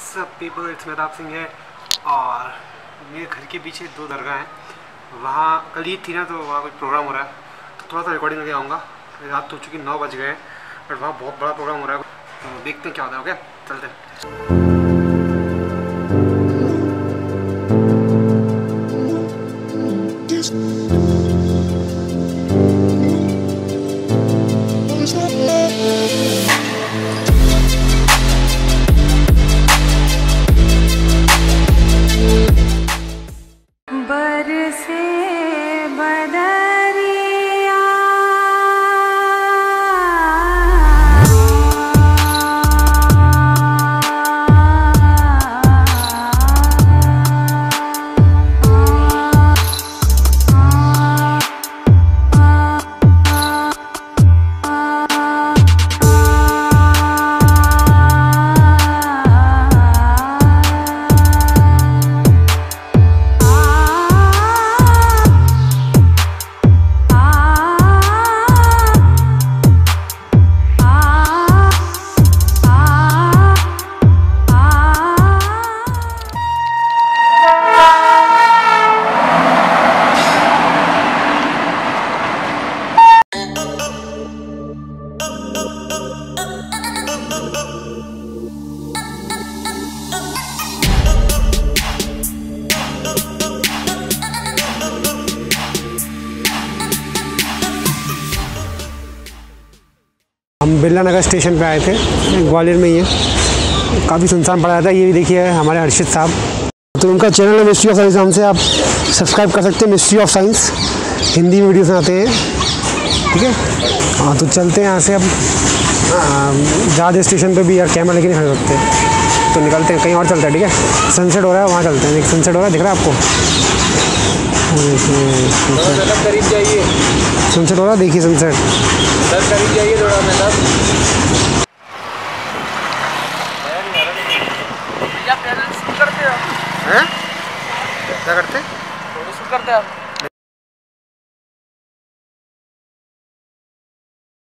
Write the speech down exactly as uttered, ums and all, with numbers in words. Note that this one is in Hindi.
सब पीपल, इट्स मेहताब सिंह है। और मेरे घर के पीछे दो दरगाह हैं, वहाँ कल ईद थी ना, तो वहाँ कुछ प्रोग्राम हो रहा है, तो थोड़ा सा रिकॉर्डिंग करके आऊँगा। रात तो चूँकि नौ बज गए हैं, बट वहाँ बहुत बड़ा प्रोग्राम हो रहा है, तो देखते हैं क्या होता है। ओके, चलते हैं। हम बिरला नगर स्टेशन पे आए थे, ग्वालियर में ही है, काफ़ी सुनसान पड़ा था। ये भी देखिए हमारे हर्षित साहब, तो उनका चैनल है मिस्ट्री ऑफ साइंस, हमसे आप सब्सक्राइब कर सकते हैं। मिस्ट्री ऑफ साइंस हिंदी में वीडियोस आते हैं, ठीक है। हाँ, तो चलते हैं यहाँ से। अब ज़्यादा स्टेशन पे भी यार कैमरा लेके नहीं खड़े सकते, तो निकलते हैं, कहीं और चलते हैं, ठीक है। सनसेट हो रहा है, वहाँ चलते हैं। एक सनसेट हो रहा है, दिख रहा है आपको? करीब जाइए, सनसेट हो रहा है, देखिए सनसेट। सर करीब जाइए थोड़ा। मैं सब क्या करते हो? हैं? क्या करते? थोड़ी शूट करते हैं आप।